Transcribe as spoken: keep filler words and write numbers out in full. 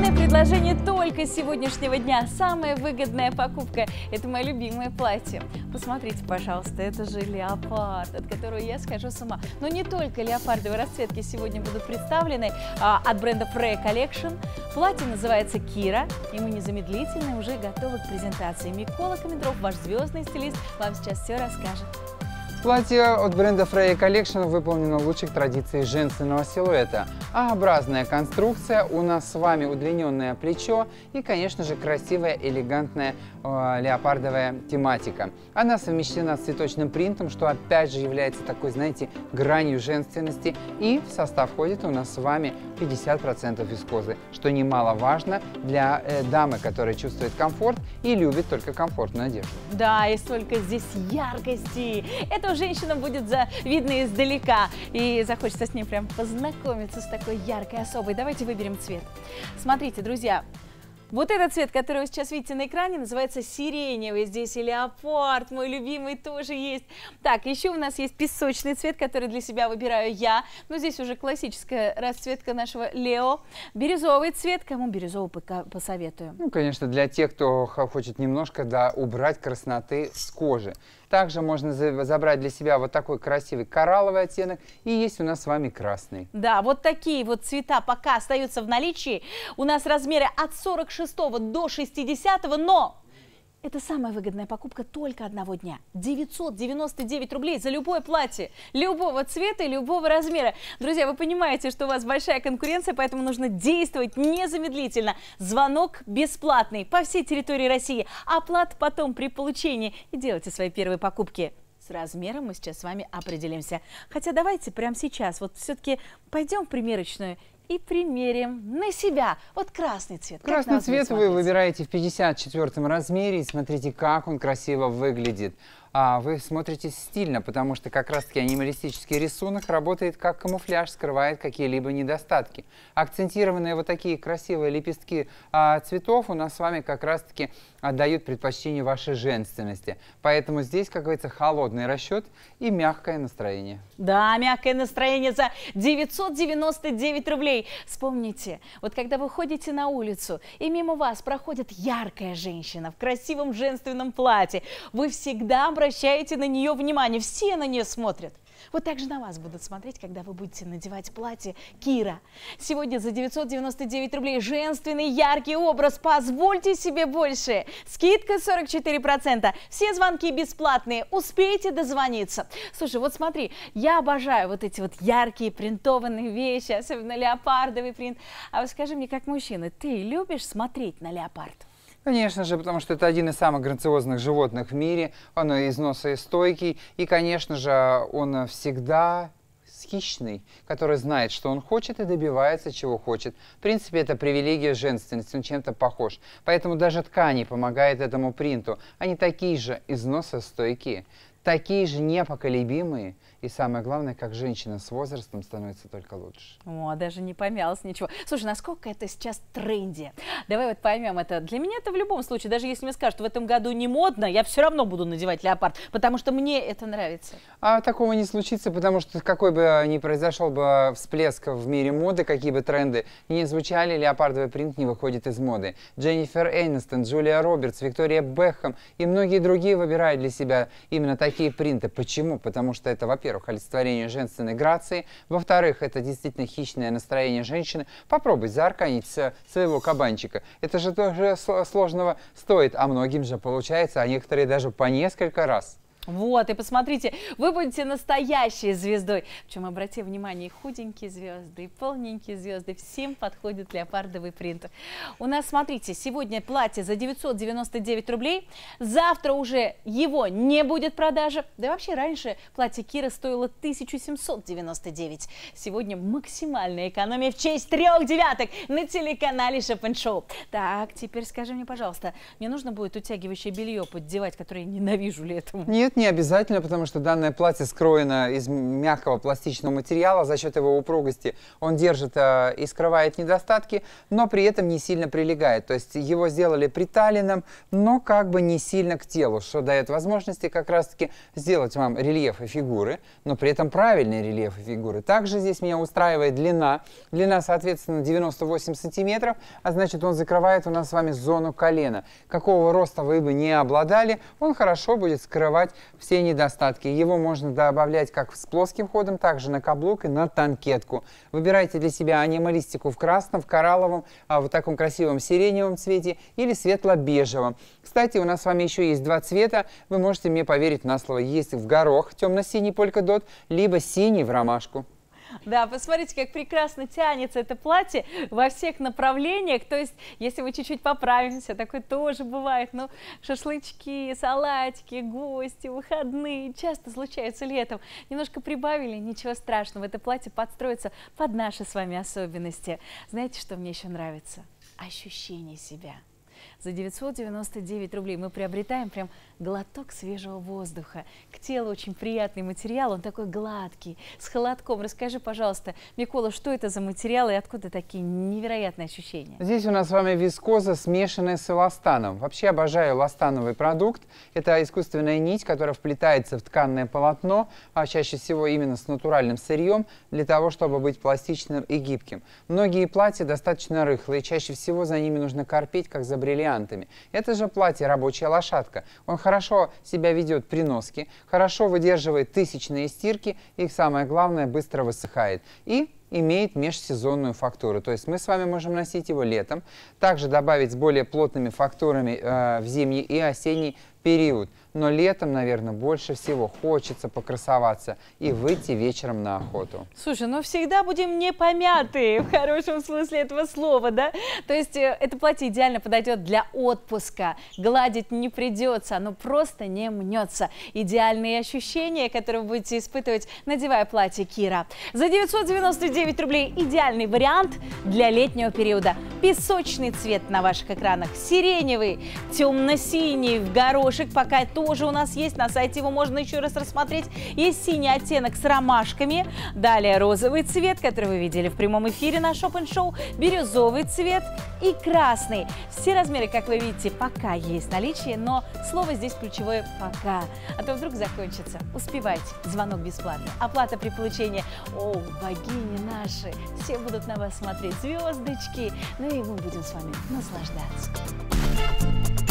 Главное предложение только сегодняшнего дня. Самая выгодная покупка – это мое любимое платье. Посмотрите, пожалуйста, это же леопард, от которого я схожу с ума. Но не только леопардовые расцветки сегодня будут представлены а, от бренда Freya Collection. Платье называется Кира, и мы незамедлительно уже готовы к презентации. Микола Комендров, ваш звездный стилист, вам сейчас все расскажет. Платье от бренда Freya Collection выполнено в лучших традициях женственного силуэта. А-образная конструкция, у нас с вами удлиненное плечо и, конечно же, красивая, элегантная э, леопардовая тематика. Она совмещена с цветочным принтом, что опять же является такой, знаете, гранью женственности. И в состав входит у нас с вами пятьдесят процентов вискозы, что немаловажно для э, дамы, которая чувствует комфорт и любит только комфортную одежду. Да, и столько здесь яркости. Это женщина будет за... видно издалека, и захочется с ней прям познакомиться, с такой яркой особой. Давайте выберем цвет. Смотрите, друзья, вот этот цвет, который вы сейчас видите на экране, называется сиреневый. Здесь и леопард, мой любимый, тоже есть. Так, еще у нас есть песочный цвет, который для себя выбираю я. Но здесь уже классическая расцветка нашего Лео. Бирюзовый цвет, кому бирюзовый посоветую? Ну, конечно, для тех, кто хочет немножко, да, убрать красноты с кожи. Также можно забрать для себя вот такой красивый коралловый оттенок. И есть у нас с вами красный. Да, вот такие вот цвета пока остаются в наличии. У нас размеры от сорок шестого до шестидесятого, но это самая выгодная покупка только одного дня. девятьсот девяносто девять рублей за любое платье, любого цвета и любого размера. Друзья, вы понимаете, что у вас большая конкуренция, поэтому нужно действовать незамедлительно. Звонок бесплатный по всей территории России. Оплата потом при получении. И делайте свои первые покупки. С размером мы сейчас с вами определимся. Хотя давайте прямо сейчас вот все-таки пойдем в примерочную и примерим на себя вот красный цвет. Красный цвет вы выбираете в пятьдесят четвёртом размере и смотрите, как он красиво выглядит. А вы смотрите стильно, потому что как раз-таки анималистический рисунок работает как камуфляж, скрывает какие-либо недостатки. Акцентированные вот такие красивые лепестки а, цветов у нас с вами как раз-таки отдают предпочтение вашей женственности. Поэтому здесь, как говорится, холодный расчет и мягкое настроение. Да, мягкое настроение за девятьсот девяносто девять рублей. Вспомните, вот когда вы ходите на улицу и мимо вас проходит яркая женщина в красивом женственном платье, вы всегда обращаете на нее внимание, все на нее смотрят. Вот так же на вас будут смотреть, когда вы будете надевать платье Кира. Сегодня за девятьсот девяносто девять рублей женственный яркий образ. Позвольте себе больше. Скидка сорок четыре процента. Все звонки бесплатные. Успейте дозвониться. Слушай, вот смотри, я обожаю вот эти вот яркие принтованные вещи, особенно леопардовый принт. А вот скажи мне, как мужчина, ты любишь смотреть на леопард? Конечно же, потому что это один из самых грациозных животных в мире, он износостойкий, и, конечно же, он всегда хищный, который знает, что он хочет и добивается, чего хочет. В принципе, это привилегия женственности, он чем-то похож. Поэтому даже ткани помогают этому принту. Они такие же износостойкие, такие же непоколебимые. И самое главное, как женщина с возрастом становится только лучше. О, даже не помялась ничего. Слушай, насколько это сейчас тренди? Давай вот поймем это. Для меня это в любом случае, даже если мне скажут, в этом году не модно, я все равно буду надевать леопард, потому что мне это нравится. А такого не случится, потому что какой бы ни произошел бы всплеск в мире моды, какие бы тренды ни звучали, леопардовый принт не выходит из моды. Дженнифер Энистон, Джулия Робертс, Виктория Бекхэм и многие другие выбирают для себя именно такие принты. Почему? Потому что это, во-первых, олицетворение женственной грации, во-вторых, это действительно хищное настроение женщины. Попробуй заарканить своего кабанчика. Это же тоже сложного стоит, а многим же получается, а некоторые даже по несколько раз. Вот, и посмотрите, вы будете настоящей звездой. Причем, обрати внимание, и худенькие звезды, и полненькие звезды, всем подходит леопардовый принт. У нас, смотрите, сегодня платье за девятьсот девяносто девять рублей, завтра уже его не будет в продаже. Да и вообще раньше платье Кира стоило тысячу семьсот девяносто девять. Сегодня максимальная экономия в честь трех девяток на телеканале Шопен-Шоу. Так, теперь скажи мне, пожалуйста, мне нужно будет утягивающее белье поддевать, которое я ненавижу летом? Нет, Нет, не обязательно, потому что данное платье скроено из мягкого пластичного материала. За счет его упругости он держит э, и скрывает недостатки, но при этом не сильно прилегает. То есть его сделали приталенным, но как бы не сильно к телу, что дает возможности как раз-таки сделать вам рельефы фигуры, но при этом правильные рельефы фигуры. Также здесь меня устраивает длина. Длина, соответственно, девяносто восемь сантиметров, а значит, он закрывает у нас с вами зону колена. Какого роста вы бы не обладали, он хорошо будет скрывать все недостатки. Его можно добавлять как с плоским ходом, также на каблук и на танкетку. Выбирайте для себя анималистику в красном, в коралловом, а в таком красивом сиреневом цвете или светло-бежевом. Кстати, у нас с вами еще есть два цвета. Вы можете мне поверить на слово. Есть в горох темно-синий полькадот, либо синий в ромашку. Да, посмотрите, как прекрасно тянется это платье во всех направлениях. То есть, если мы чуть-чуть поправимся, такое тоже бывает. Ну, шашлычки, салатики, гости, выходные часто случаются летом. Немножко прибавили, ничего страшного. Это платье подстроится под наши с вами особенности. Знаете, что мне еще нравится? Ощущение себя. За девятьсот девяносто девять рублей мы приобретаем прям глоток свежего воздуха. К телу очень приятный материал, он такой гладкий, с холодком. Расскажи, пожалуйста, Микола, что это за материал и откуда такие невероятные ощущения? Здесь у нас с вами вискоза, смешанная с эластаном. Вообще обожаю эластановый продукт. Это искусственная нить, которая вплетается в тканное полотно, а чаще всего именно с натуральным сырьем, для того, чтобы быть пластичным и гибким. Многие платья достаточно рыхлые, чаще всего за ними нужно корпеть, как за бриллиантами. Это же платье рабочая лошадка. Он хорошо себя ведет при носке, хорошо выдерживает тысячные стирки и, самое главное, быстро высыхает. И имеет межсезонную фактуру. То есть мы с вами можем носить его летом, также добавить с более плотными фактурами э, в зимний и осенний период. Но летом, наверное, больше всего хочется покрасоваться и выйти вечером на охоту. Слушай, ну всегда будем не помятые, в хорошем смысле этого слова, да? То есть э, это платье идеально подойдет для отпуска. Гладить не придется, оно просто не мнется. Идеальные ощущения, которые вы будете испытывать, надевая платье Кира. За девятьсот девяносто девять рублей идеальный вариант для летнего периода. Песочный цвет на ваших экранах, сиреневый, темно-синий в горошек, пока тоже у нас есть, на сайте его можно еще раз рассмотреть. Есть синий оттенок с ромашками, далее розовый цвет, который вы видели в прямом эфире на Shop and Show, бирюзовый цвет и красный. Все размеры, как вы видите, пока есть наличие, но слово здесь ключевое «пока», а то вдруг закончится. Успевайте, звонок бесплатный, оплата при получении. О, богини наши, все будут на вас смотреть, звездочки, ну и мы будем с вами наслаждаться.